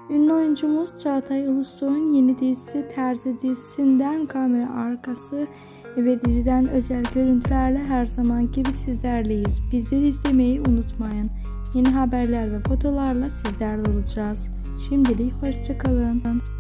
Ünlü oyuncumuz Çağatay Ulusoy'un yeni dizisi Terzi dizisinden kamera arkası ve diziden özel görüntülerle her zaman gibi sizlerleyiz. Bizleri izlemeyi unutmayın. Yeni haberler ve fotolarla sizlerle olacağız. Şimdilik hoşça kalın.